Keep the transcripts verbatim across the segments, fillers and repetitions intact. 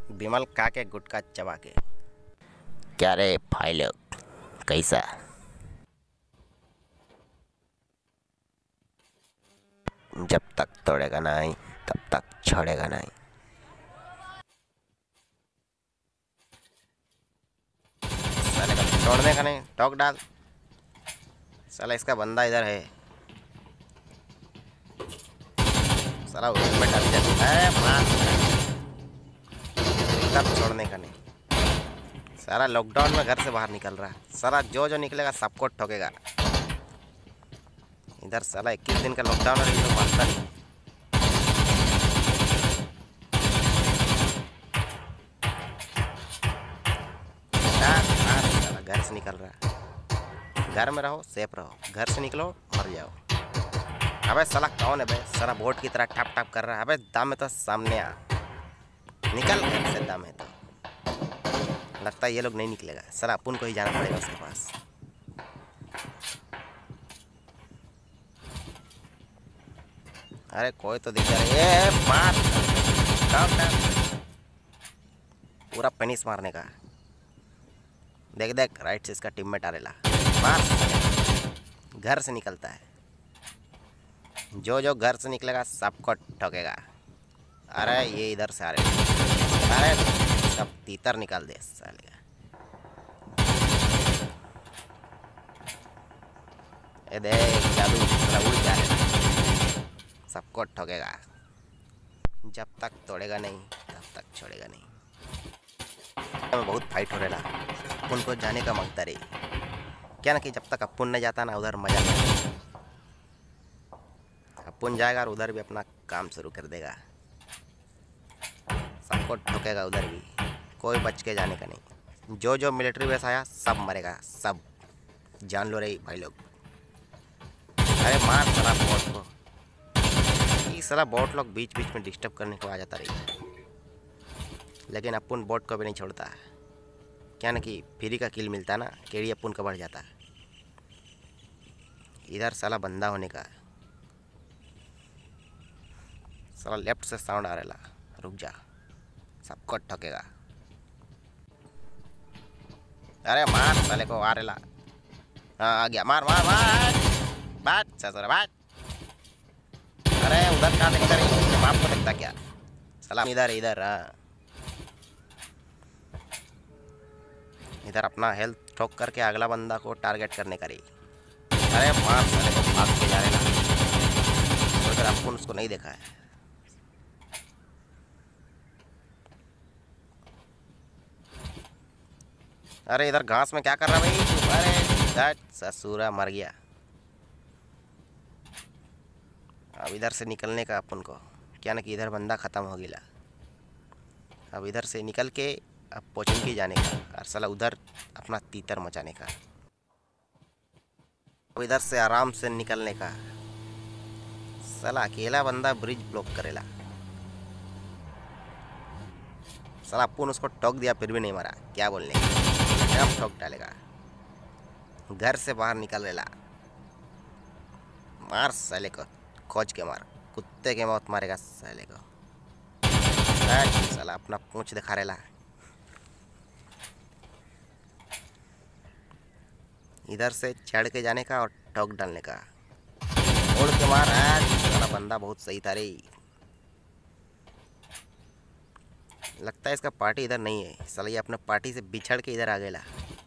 विमल खा के गुटखा चबा के। क्या रे भाई लोग, कैसा? जब तक तोड़ेगा नहीं तब तक छोड़ेगा नहीं। साले का छोड़ने का नहीं, टोक डाल। साला इसका बंदा इधर है। साला उसमें डर जाता है। मार तब छोड़ने का नहीं। सारा लॉकडाउन में घर से बाहर निकल रहा है। सारा जो जो निकलेगा सबको ठोकेगा। इधर साला इक्कीस दिन का लॉकडाउन है, तो मानता नहीं। साला घर से निकल रहा है। घर में रहो, सेफ रहो। घर से निकलो, मर जाओ। अबे साला कौन है बे? साला बोट की तरह टप टप कर रहा है। अबे दम है तो सामने आ, निकल घर से। दम है तो लगता है ये लोग नहीं निकलेगा। साला अपन को ही जाना पड़ेगा उसके पास। अरे कोई तो दिख रहा है। ये मार पूरा पेनिस मारने का। देख देख राइट से इसका टीममेट आ रेला। मार। घर से निकलता है। जो जो घर से निकलेगा सबको ठोकेगा। अरे ये इधर से आ रहे। अरे सब तीतर निकाल दे साले। ये देख जादू उड़ जा रहा है। सबको ठोकेगा। जब तक तोड़ेगा नहीं तब तक छोड़ेगा नहीं। बहुत फाइट हो रहा है। अपन को जाने का मांगता रही क्या ना कि जब तक अपन नहीं जाता ना उधर मजा नहीं। अपन जाएगा और उधर भी अपना काम शुरू कर देगा। सबको ठोकेगा उधर भी। कोई बच के जाने का नहीं। जो जो मिलिट्री बेस आया सब मरेगा, सब जान लो रही भाई लोग। अरे मार साला बोट को। ये साला बोट लोग बीच बीच में डिस्टर्ब करने को आ जाता रही, लेकिन अपन बोट को भी नहीं छोड़ता है। क्या ना कि फ्री का किल मिलता ना, केड़ी अपन का बढ़ जाता है। इधर साला बंदा होने का। साला लेफ्ट से साउंड आ रहा। रुक जा, सबको ठोकेगा। अरे मार साले को आ रहा। हाँ आ गया। मार मार मार बात ससुरा बात। अरे उधर कहाँ देखता रही? बाप को देखता क्या? साला इधर इधर। हाँ इधर अपना हेल्थ ठोक करके अगला बंदा को टारगेट करने का रही। अरे मार साले को, भाग के जा रहे ना। उधर अपन उसको नहीं देखा है। अरे इधर घास में क्या कर रहा भाई? अरे ससुरा मर गया। अब इधर से निकलने का अपन को। क्या ना कि इधर बंदा ख़त्म हो गया। अब इधर से निकल के अब पोचन जाने का और साला उधर अपना तीतर मचाने का। अब इधर से आराम से निकलने का। साला अकेला बंदा ब्रिज ब्लॉक करेला। साला अपन उसको टोक दिया फिर भी नहीं मरा। क्या बोलने, अब ठोक डालेगा। घर से बाहर निकल रेला। मार साले को, खोज के मार। कुत्ते के मौत मारेगा साले को। साला अपना पूंछ दिखा रेला। इधर से चढ़ के जाने का और ठोक डालने का। उड़ के मार। साला बंदा बहुत सही था रे। लगता है इसका पार्टी इधर नहीं है। साला ये अपने पार्टी से बिछड़ के इधर आ गया।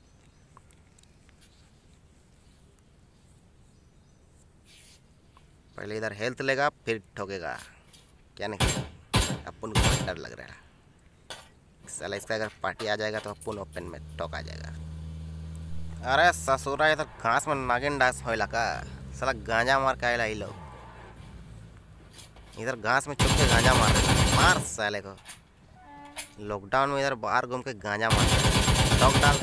पहले इधर हेल्थ लेगा फिर ठोकेगा। क्या नहीं, अपन को डर लग रहा है। साला इसका अगर पार्टी आ जाएगा तो अपन ओपन में ठोक आ जाएगा। अरे ससुरा इधर घास में नागिन डांस होइला का। साला गांजा मार के आएला ये लोग। इधर घास में छुप के गांजा मार रहे। मार साले को। लॉकडाउन में इधर बाहर घूम के गांजा मार ठोक डाल।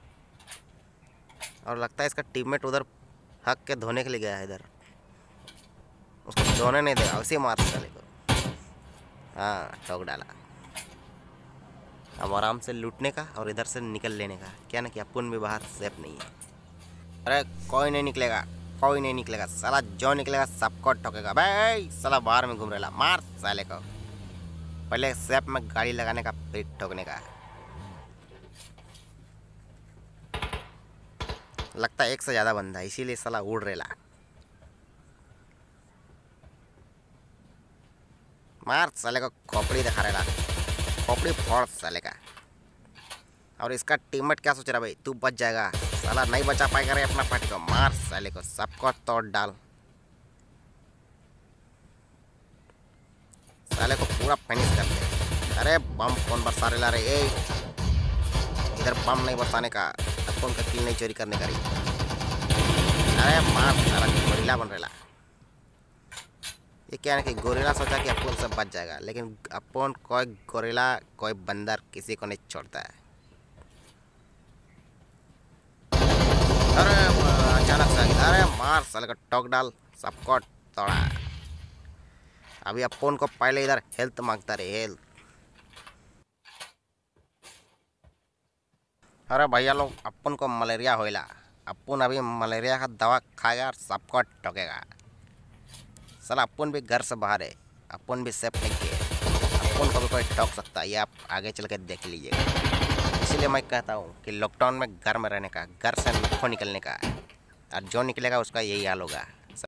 और लगता है इसका टीममेट उधर हक के धोने के लिए गया है। इधर उसको धोने नहीं देगा, उसे मार साले को। हाँ ठोक डाला। अब आराम से लूटने का और इधर से निकल लेने का। क्या ना कि अपन भी बाहर सेफ नहीं है। अरे कोई नहीं निकलेगा, कोई नहीं निकलेगा। साला जो निकलेगा सबको ठोकेगा। भाई साला बाहर में घूम रहा। मार साले को। पहले सेप में गाड़ी लगाने का, फिर ठोकने का। लगता है एक से ज़्यादा बंदा, इसीलिए साला उड़ रेला। मार साले को, खोपड़ी दिखा रेला, खोपड़ी फोड़ साले का। और इसका टीममेट क्या सोच रहा भाई, तू बच जाएगा? साला नहीं बचा पाएगा रे अपना पार्टी को। मार साले को, सबको तोड़ डाल। साले को पूरा फिनिश कर दे। अरे बम कौन बरसा रेला रे? ए इधर बम नहीं बरसाने का, अपन का किल नहीं चोरी करने का रे। अरे मार साला, गोरिल्ला बन रेला। ये क्या है कि गोरिल्ला सोचा कि अपन से बच जाएगा, लेकिन अपन कोई गोरिल्ला, कोई बंदर किसी को नहीं छोड़ता है। अरे अचानक से, अरे मार साले का, टोक डाल, सबको तोड़ा। अभी अपन को पहले इधर हेल्थ मांगता रे, हेल्थ। अरे भैया लोग, अपन को मलेरिया होइला। अपन अभी मलेरिया का दवा खाएगा और सबको ठोकेगा। साला अपन भी घर से बाहर है, अपन भी सेफ नहीं किए, अपन को भी कोई ठोक सकता है। ये आप आगे चल के देख लीजिएगा। इसलिए मैं कहता हूँ कि लॉकडाउन में घर में रहने का, घर से नहीं निकलने का, और जो निकलेगा उसका यही हाल होगा।